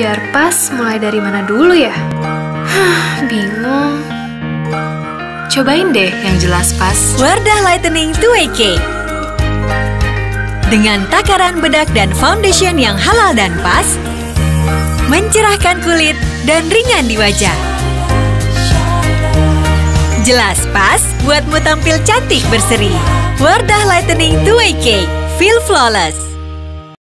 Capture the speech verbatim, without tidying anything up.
Biar pas, mulai dari mana dulu ya? Hah, bingung. Cobain deh yang jelas pas. Wardah Two Way Cake. Dengan takaran bedak dan foundation yang halal dan pas, mencerahkan kulit dan ringan di wajah. Jelas pas, buatmu tampil cantik berseri. Wardah Two Way Cake, feel flawless.